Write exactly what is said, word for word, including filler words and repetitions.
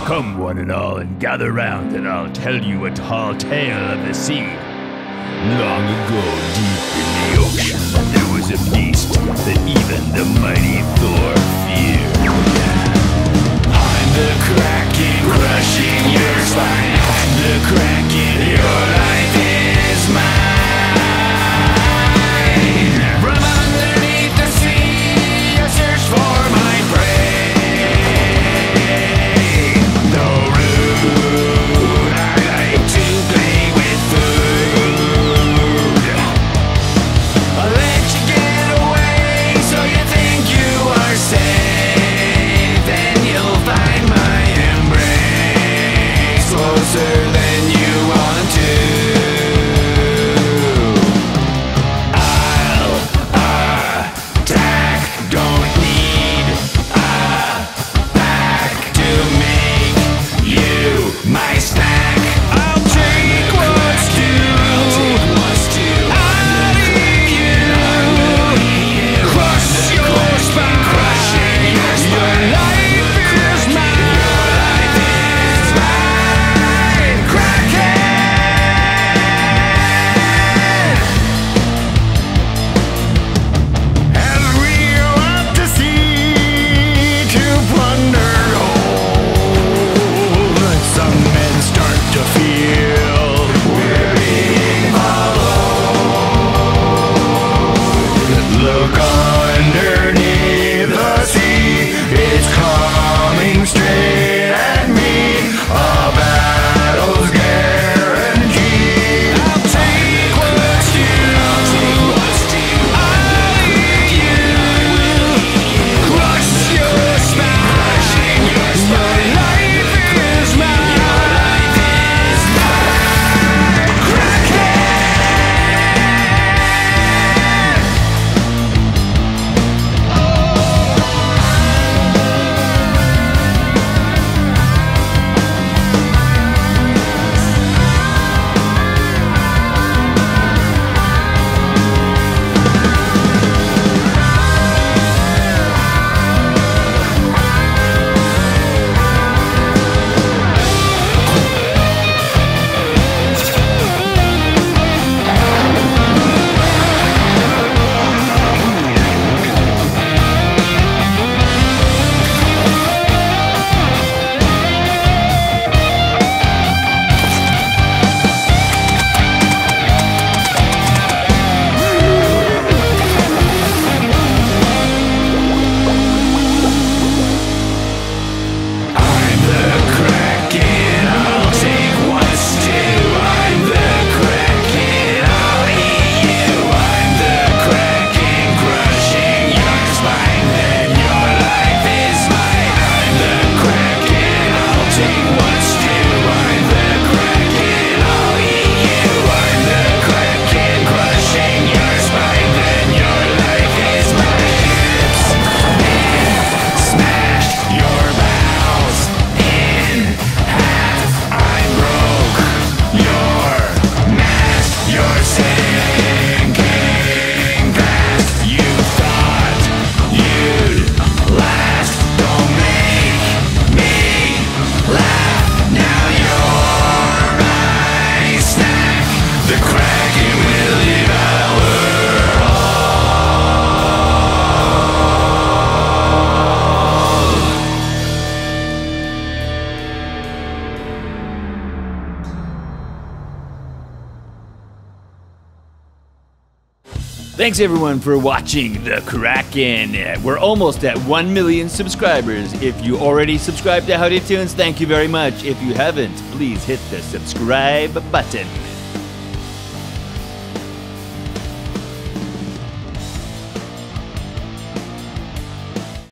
Come one and all and gather round, and I'll tell you a tall tale of the sea. Long ago, deep in the ocean, there was a beast that even the mighty Thor feared. I'm the Kraken, crushing your spine. I'm the Kraken, your life is mine. From underneath the sea, I search for my prey. Though rude, I like to play with food. I'll let you get away, so you think you are safe. Then you'll find my embrace closer than you want to. I'll attack, don't need a pack to make you my snack. I'll take what's due. I'll take what's due. I'll eat you. Crush your spine. Crushing your spine. Your life is mine. Your life is mine. Kraken. As we go out to sea to plunder gold, some men start to feel we're being followed. Look underneath the sea, it's coming straight at me. A battle's guaranteed. I'll take what's due. I'll take what's due. I'll eat you. Crush your spine. Crushing your spine. Your life is mine. Your life is mine. Kraken. I'm the Kraken, I'll take what's due. I'm the Kraken, I'll eat you. I'm the Kraken, crushing your spine. Then your life is mine. I'm the Kraken, I'll take what's due. I'm the Kraken, I'll eat you. I'm the Kraken, crushing your spine. Then your life is mine. Smash your bowels in half. I broke your mast. You're sinking fast. You thought you'd last. Don't make me laugh. Now you're my snack. The Kraken will devour Thanks everyone for watching The Kraken. We're almost at one million subscribers. If you already subscribed to Howdytoons, thank you very much. If you haven't, please hit the subscribe button.